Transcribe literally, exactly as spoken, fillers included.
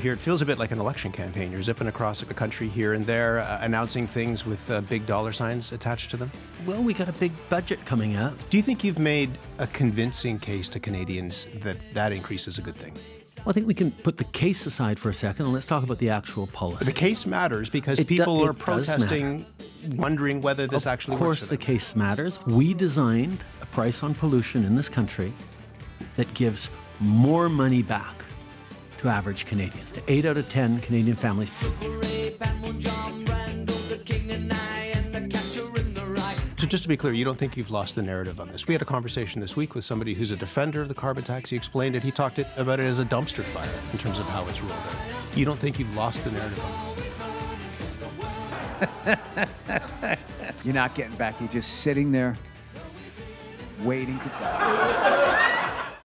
here, it feels a bit like an election campaign. You're zipping across the country here and there, uh, announcing things with uh, big dollar signs attached to them. Well, we got a big budget coming out. Do you think you've made a convincing case to Canadians that that increase is a good thing? Well, I think we can put the case aside for a second and let's talk about the actual policy. The case matters because It do- people it are does protesting, wondering whether this actually Of works course, for the them. case matters. We designed a price on pollution in this country that gives more money back to average Canadians, to eight out of ten Canadian families. So just to be clear, you don't think you've lost the narrative on this? We had a conversation this week with somebody who's a defender of the carbon tax. He explained it. He talked it, about it as a dumpster fire in terms of how it's rolled out. You don't think you've lost the narrative on this? You're not getting back. You're just sitting there waiting to die.